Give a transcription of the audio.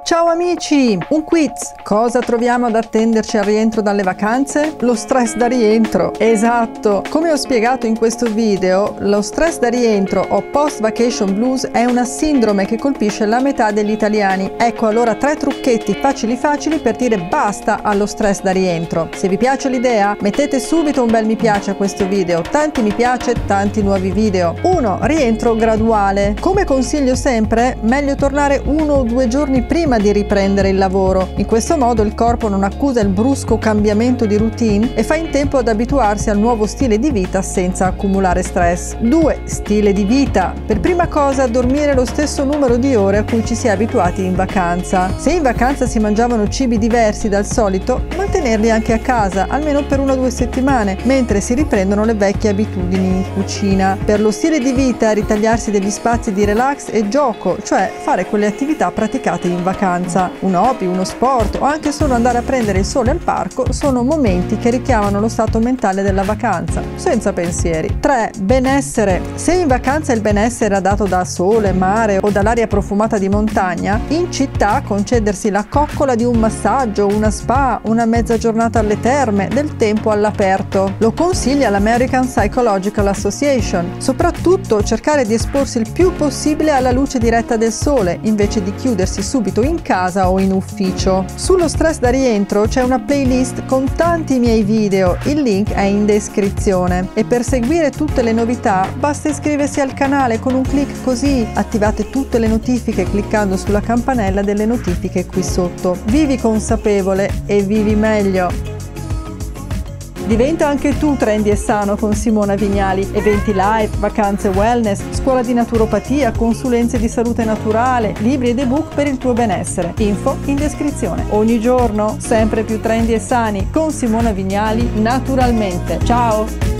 Ciao amici! Un quiz! Cosa troviamo ad attenderci al rientro dalle vacanze? Lo stress da rientro! Esatto! Come ho spiegato in questo video, lo stress da rientro o post-vacation blues è una sindrome che colpisce la metà degli italiani. Ecco allora 3 trucchetti facili per dire basta allo stress da rientro. Se vi piace l'idea, mettete subito un bel mi piace a questo video. Tanti mi piace, tanti nuovi video. 1. Rientro graduale. Come consiglio sempre, meglio tornare 1 o 2 giorni prima di riprendere il lavoro. In questo modo il corpo non accusa il brusco cambiamento di routine e fa in tempo ad abituarsi al nuovo stile di vita senza accumulare stress. 2. Stile di vita. Per prima cosa, dormire lo stesso numero di ore a cui ci si è abituati in vacanza. Se in vacanza si mangiavano cibi diversi dal solito, mantenerli anche a casa, almeno per 1 o 2 settimane, mentre si riprendono le vecchie abitudini in cucina. Per lo stile di vita, ritagliarsi degli spazi di relax e gioco, cioè fare quelle attività praticate in vacanza. Un hobby, uno sport o anche solo andare a prendere il sole al parco sono momenti che richiamano lo stato mentale della vacanza, senza pensieri. 3. Benessere. Se in vacanza il benessere è dato da sole, mare o dall'aria profumata di montagna, in città concedersi la coccola di un massaggio, una spa, una mezza giornata alle terme, del tempo all'aperto. Lo consiglia l'American Psychological Association. Soprattutto cercare di esporsi il più possibile alla luce diretta del sole, invece di chiudersi subito in casa o in ufficio. Sullo stress da rientro c'è una playlist con tanti miei video, il link è in descrizione. E per seguire tutte le novità basta iscriversi al canale con un clic, così attivate tutte le notifiche cliccando sulla campanella delle notifiche qui sotto. Vivi consapevole e vivi meglio! Diventa anche tu trendy e sano con Simona Vignali. Eventi live, vacanze wellness, scuola di naturopatia, consulenze di salute naturale, libri ed ebook per il tuo benessere. Info in descrizione. Ogni giorno sempre più trendy e sani con Simona Vignali naturalmente. Ciao!